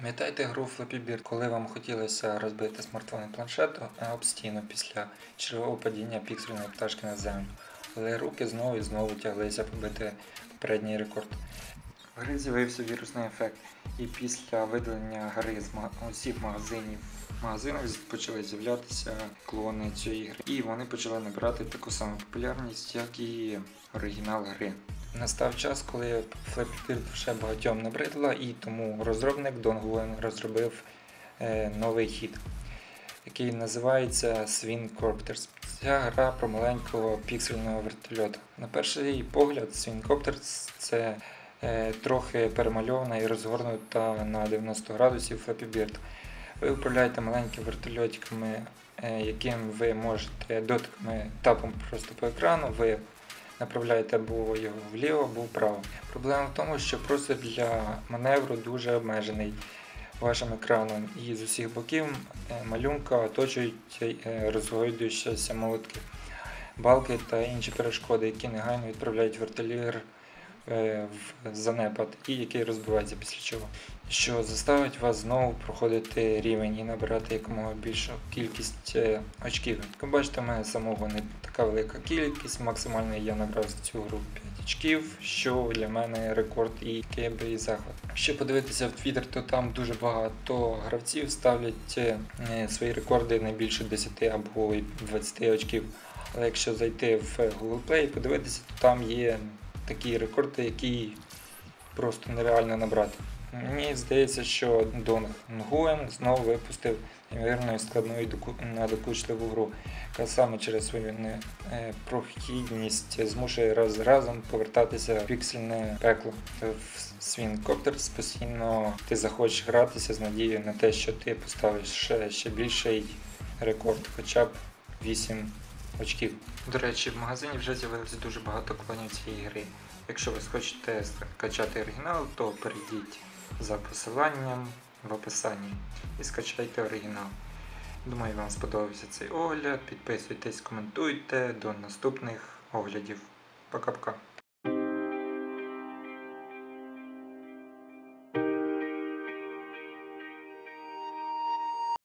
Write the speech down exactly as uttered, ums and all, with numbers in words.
Пам'ятаєте гру Flappy Bird, коли вам хотілося розбити смартфон і планшет об стіну після чергового падіння піксельної пташки на землю, але руки знову і знову тяглися побити попередній рекорд. В гри з'явився вірусний ефект, і після видалення гри з усіх магазинів магазинах почали з'являтися клони цієї гри, і вони почали набирати таку саму популярність, як і оригінал гри. Настав час, коли Flappy Bird вже багатьом набридла, і тому розробник Don Nguyen розробив е, новий хід, який називається Swing Copters. Ця гра про маленького піксельного вертольота. На перший погляд, Swing Copters – це е, трохи перемальована і розгорнута на дев'яносто градусів Flappy Bird. Ви управляєте маленькими вертольотиками, е, яким ви можете дотиками тапом просто по екрану, ви направляєте або його вліво, або вправо. Проблема в тому, що простір для маневру дуже обмежений вашим екраном, і з усіх боків малюнка оточують розгойдуючіся молотки, балки та інші перешкоди, які негайно відправляють вертоліт в занепад і який розбивається після чого, що заставить вас знову проходити рівень і набирати якомога більшу кількість очків. Як ви бачите, у мене самого не така велика кількість, максимально я набрав за цю гру п'ять очків, що для мене рекорд і кебрий захват. Якщо подивитися в Twitter, то там дуже багато гравців ставлять свої рекорди не більше десяти або двадцяти очків. Але якщо зайти в Google Play і подивитися, то там є такі рекорди, які просто нереально набрати. Мені здається, що Don Nguyen знову випустив неймовірно складну і надокучливу гру, яка саме через свою непрохідність змушує раз за разом повертатися в піксельне пекло. В Swing Copters постійно ти захочеш гратися з надією на те, що ти поставиш ще, ще більший рекорд, хоча б вісім очків. До речі, в магазині вже з'явилося дуже багато клонів цієї гри. Якщо ви хочете скачати оригінал, то перейдіть за посиланням в описанні і скачайте оригінал. Думаю, вам сподобався цей огляд. Підписуйтесь, коментуйте. До наступних оглядів. Пока-пока.